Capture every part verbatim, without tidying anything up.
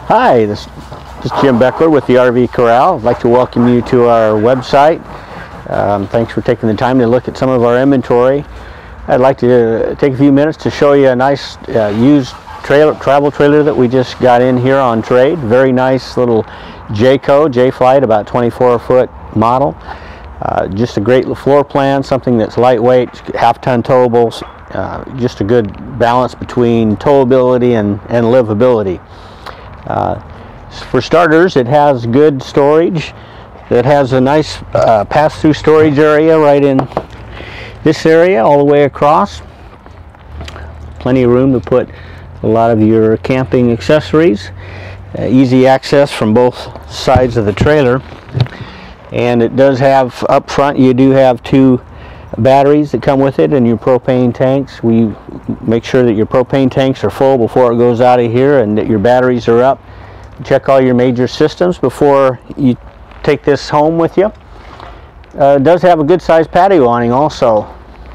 Hi, this, this is Jim Beckler with the R V Corral. I'd like to welcome you to our website. Um, thanks for taking the time to look at some of our inventory. I'd like to take a few minutes to show you a nice uh, used trailer, travel trailer that we just got in here on trade. Very nice little Jayco, J-Flight, about twenty-four foot model. Uh, just a great floor plan, something that's lightweight, half-ton towable, uh, just a good balance between towability and, and livability. Uh, for starters, it has good storage. It has a nice uh, pass-through storage area right in this area all the way across. Plenty of room to put a lot of your camping accessories. Uh, easy access from both sides of the trailer. And it does have up front, you do have two batteries that come with it and your propane tanks. We make sure that your propane tanks are full before it goes out of here and that your batteries are up. Check all your major systems before you take this home with you. Uh, it does have a good sized patio awning also.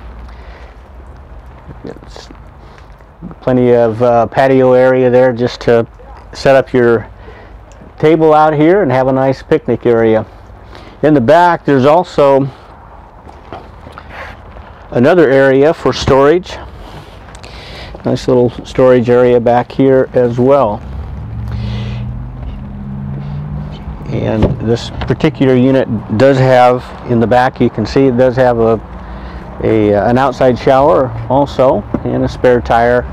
It's plenty of uh, patio area there just to set up your table out here and have a nice picnic area. In the back there's also another area for storage. Nice little storage area back here as well. And this particular unit does have, in the back you can see it does have a, a an outside shower also and a spare tire.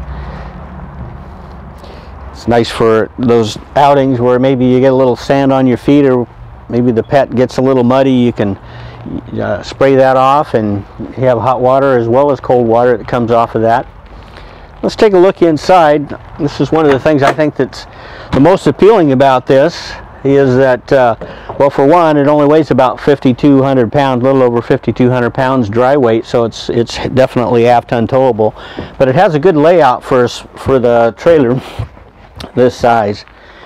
It's nice for those outings where maybe you get a little sand on your feet or maybe the pet gets a little muddy. You can uh, spray that off, and you have hot water as well as cold water that comes off of that. Let's take a look inside. This is one of the things I think that's the most appealing about this is that, uh, well, for one, it only weighs about fifty-two hundred pounds, a little over fifty-two hundred pounds dry weight, so it's it's definitely half-ton towable. But it has a good layout for for the trailer this size.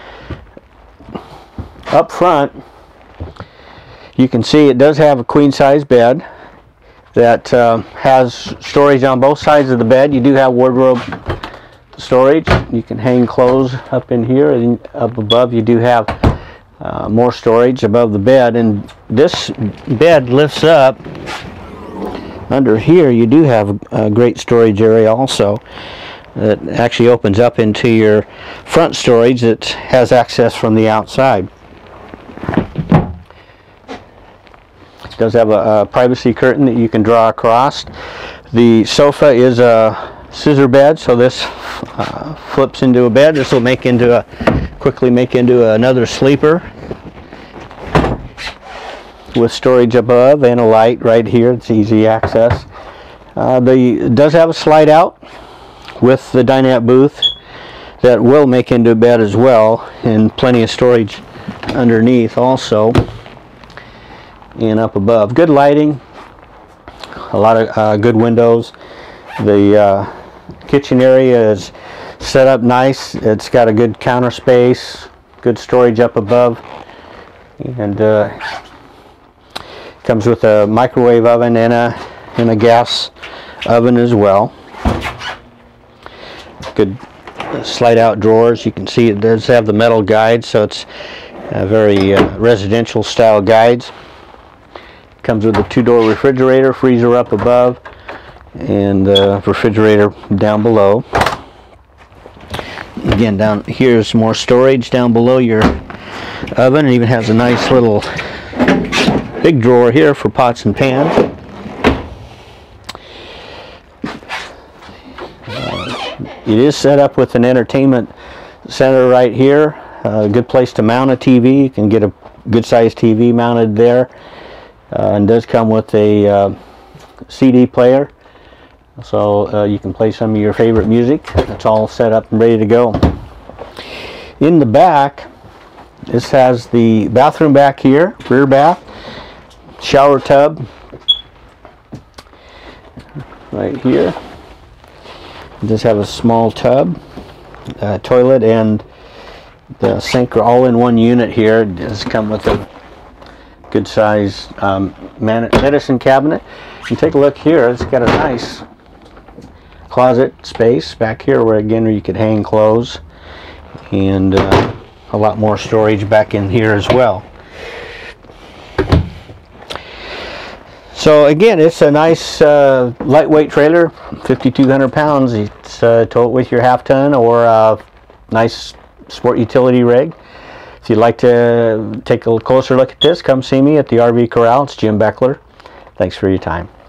Up front, you can see it does have a queen-size bed that uh, has storage on both sides of the bed. You do have wardrobe storage. You can hang clothes up in here, and up above you do have uh, more storage above the bed. And this bed lifts up. Under here you do have a great storage area also. It actually opens up into your front storage that has access from the outside. It does have a, a privacy curtain that you can draw across. The sofa is a scissor bed, so this uh, flips into a bed. This will make into a quickly make into another sleeper with storage above and a light right here. It's easy access. Uh, the it does have a slide out with the dinette booth that will make into a bed as well, and plenty of storage underneath also and up above. Good lighting, a lot of uh, good windows. The uh, kitchen area is set up nice. It's got a good counter space, good storage up above, and uh, comes with a microwave oven and a, and a gas oven as well. Good slide out drawers. You can see it does have the metal guides, so it's a very uh, residential style guides. Comes with a two-door refrigerator, freezer up above, and uh, refrigerator down below. Again, down here is more storage down below your oven. It even has a nice little big drawer here for pots and pans. Uh, it is set up with an entertainment center right here. A good place to mount a T V. You can get a good sized T V mounted there. Uh, and does come with a uh, C D player, so uh, you can play some of your favorite music. It's all set up and ready to go. In the back, this has the bathroom back here, rear bath, shower tub right here. It does have a small tub, uh, toilet, and the sink are all in one unit here. It does come with a good size um, medicine cabinet. You take a look here, it's got a nice closet space back here where again you could hang clothes and uh, a lot more storage back in here as well. So again, it's a nice uh, lightweight trailer, fifty-two hundred pounds. It's uh, tow it with your half ton or a nice sport utility rig. If you'd like to take a closer look at this, come see me at the R V Corral. It's Jim Beckler. Thanks for your time.